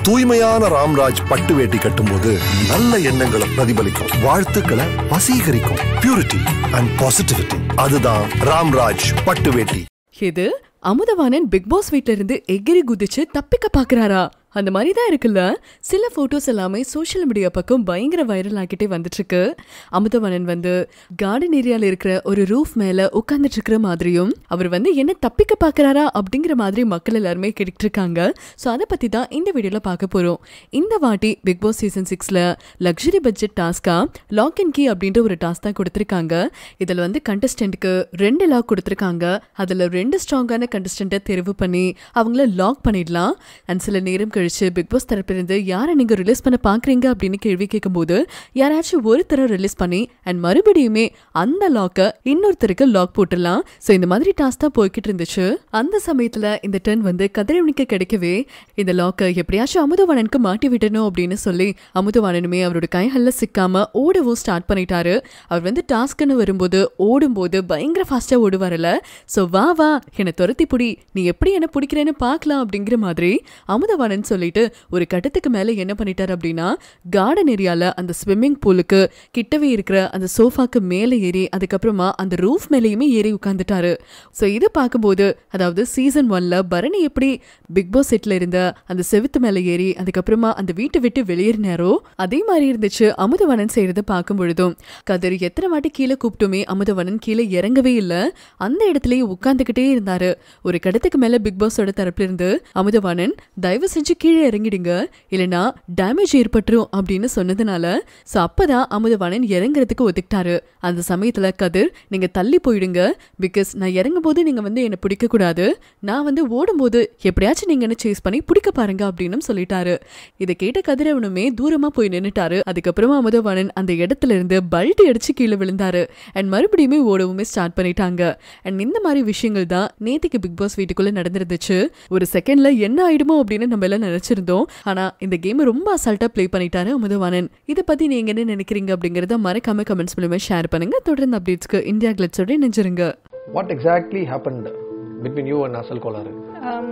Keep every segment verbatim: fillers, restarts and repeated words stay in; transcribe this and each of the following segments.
தூய்மையான ராம்ராஜ் பட்டு வேட்டி கட்டும்போது நல்ல எண்ணங்களை பிரதிபலிக்கும், வாழ்த்துக்களை வசீகரிக்கும். பியூரிட்டி அண்ட் பாசிட்டிவிட்டி, அதுதான் ராம்ராஜ் பட்டு வேட்டி. இது அமுதவானன் பிக் பாஸ் வீட்ல இருந்து எகிரி குதிச்சு தப்பிக்க பாக்குறாரா? அந்த மாதிரி தான் இருக்குல்ல. சில போட்டோஸ் எல்லாமே சோஷியல் மீடியா பக்கம் பயங்கர வைரல் ஆகிட்டே வந்துட்டு இருக்கு. அமுதவானன் வந்து கார்டன் ஏரியால இருக்கிற ஒரு ரூஃப் மேல உட்கார்ந்துட்டு இருக்கிற மாதிரியும், அவர் வந்து என்ன தப்பிக்க பாக்குறாரா அப்படிங்கிற மாதிரி மக்கள் எல்லாருமே கேட்டுட்டு இருக்காங்க. ஸோ அதை பத்தி தான் இந்த வீடியோல பார்க்க போறோம். இந்த வாட்டி பிக் பாஸ் சீசன் சிக்ஸ்ல லக்ஸரி பட்ஜெட் டாஸ்கா லாக் அண்ட் கீ அப்படின்ற ஒரு டாஸ்க் தான் கொடுத்திருக்காங்க. இதுல வந்து கண்டஸ்டன்ட்க்கு ரெண்டு லாக் கொடுத்திருக்காங்க. அதுல ரெண்டு ஸ்ட்ராங்கான கண்டஸ்டன்ட்டை தெரிவு பண்ணி அவங்கள லாக் பண்ணிடலாம். அண்ட் சில நேரம் பிக் பாஸ் தரப்பிலிருந்து யாரை நீங்க ரிலீஸ் பண்ண பாக்குறீங்க அப்படின்னு கேள்வி கேட்கும் போது யாராச்சும் ஒருத்தர ரிலீஸ் பண்ணி அண்ட் மறுபடியுமே அந்த லாக்க இன்னொருத்தருக்கு லாக் போட்டுடலாம். சோ இந்த மாதிரி டாஸ்க் தான் போய்கிட்டு இருந்துச்சு. அந்த சமயத்துல இந்த டர்ன் வந்து கதிரவனுக்கு கிடைக்கவே இந்த லாக்க எப்படியாச்சும் அமுதவானனுக்கு மாட்டி விடணும் அப்படின்னு சொல்லி அமுதவானனுமே அவரோட கைகள்ல சிக்காம ஓடவும் ஸ்டார்ட் பண்ணிட்டாரு. அவர் வந்து டாஸ்க்னு வரும்போது ஓடும்போது பயங்கர ஃபாஸ்டா ஓடுவார்ல. சோ வா வா என்ன துரத்தி புடி, நீ எப்படி என்ன பிடிக்கிறேன்னு பாக்கலாம் அப்படிங்கிற மாதிரி அமுதவானன் சொல்லிட்டு ஒரு கட்டத்துக்கு மேல என்ன பண்ணிட்டார் அப்படின்னா, கார்டன் ஏரியால அந்த ஸ்விம்மிங் பூலுக்கு கிட்டவே இருக்கிற அந்த சோஃபாக்கு மேல ஏறி அதுக்கப்புறமா அந்த ரூஃப் மேலேயுமே ஏறி உட்கார்ந்துட்டாரு. சோ இது பார்க்கும்போது, அதாவது சீசன் ஒன்ல பரணி எப்படி பிக் பாஸ் செட்ல இருந்த அந்த செவுத்து மேல ஏறி அதுக்கப்புறமா அந்த வீட்டை விட்டு வெளியேறினாரோ அதே மாதிரி இருந்துச்சு அமுதவானன் செய்யறத பார்க்கும் பொழுதும். கதிர் எத்தனை வாட்டி கீழே கூப்பிட்டுமே அமுதவானன் கீழே இறங்கவே இல்லை, அந்த இடத்துலயே உட்கார்ந்துகிட்டே இருந்தாரு. ஒரு கடத்துக்கு மேல பிக் பாஸோட தரப்புல இருந்து அமுதவானன் தயவு செஞ்சு கீழே இறங்கிடுங்க, இல்லைன்னா டேமேஜ் ஏற்பட்டுரும் அப்படின்னு சொன்னதுனால சோ அப்பதான் அமுதவானன் இறங்குறதுக்கு ஒதுக்கிட்டாரு. அந்த சமயத்துல கதிர், நீங்க தள்ளி போயிடுங்க, பிகாஸ் நான் இறங்கும் போது நீங்க வந்து என்ன பிடிக்க கூடாது, நான் வந்து ஓடும் போது எப்படியாச்சும் நீங்க என்ன சேஸ் பண்ணி பிடிக்க பாருங்க அப்படின்னு சொல்லிட்டாரு. இதை கேட்ட கதிரவனுமே தூரமா போய் நின்னுட்டாரு. அதுக்கப்புறமா அமுதவானன் அந்த இடத்துல இருந்து பல்ட்டி அடிச்சு கீழே விழுந்தாரு. அண்ட் மறுபடியுமே ஓடவுமே ஸ்டார்ட் பண்ணிட்டாங்க. அண்ட் இந்த மாதிரி விஷயங்கள் தான் நேத்திக்கு பிக் பாஸ் வீட்டுக்குள்ள நடந்துருந்துச்சு. ஒரு செகண்ட்ல என்ன ஆயிடுமோ அப்படின்னு நம்ம எல்லாம் நினைச்சிருந்தோம். ஆனா இந்த கேம் ரொம்ப அசால்ட்டா ப்ளே பண்ணிட்டாரு அமுதவானன். இதை பத்தி நீங்க என்ன நினைக்கிறீங்க அப்படிங்கறத மறக்காம கமெண்ட்ஸ் மூலமா ஷேர் பண்ணுங்க. தொடர்ந்து அப்டேட்ஸ்க்கு இந்தியா கிளிட்ஸோட இணைஞ்சிருங்க. What exactly happened between you and Asal Kolaru? Um,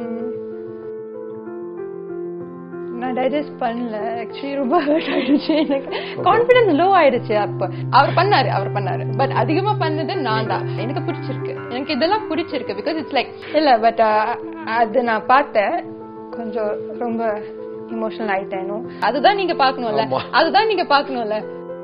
நான் டைஜஸ்ட் பண்ணல. ஆக்சுவலி ரொம்ப ஹர்ட் ஆயிடுச்சு. எனக்கு கான்ஃபிடன்ஸ் லோ ஆயிடுச்சு. அப்ப அவர் பண்ணாரு அவர் பண்ணாரு பட் அதிகமா பண்ணது நான் தான். எனக்கு பிடிச்சிருக்கு, எனக்கு இதெல்லாம் பிடிச்சிருக்கு. பிகாஸ் இட்ஸ் லைக் இல்ல பட் அது நான் பார்த்தேன், கொஞ்சம் ரொம்ப இமோஷனல் ஆயிட்டேனோ. அதுதான் நீங்க பாக்கணும்ல, அதுதான் நீங்க பாக்கணும்ல.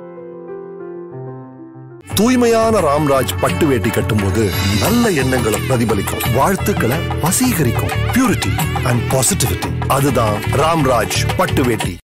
தூய்மையான ராம்ராஜ் பட்டு வேட்டி கட்டும்போது நல்ல எண்ணங்களை பிரதிபலிக்கும், வாழ்த்துக்களை வசீகரிக்கும். பியூரிட்டி அண்ட் பாசிட்டிவிட்டி, அதுதான் ராம்ராஜ் பட்டு வேட்டி.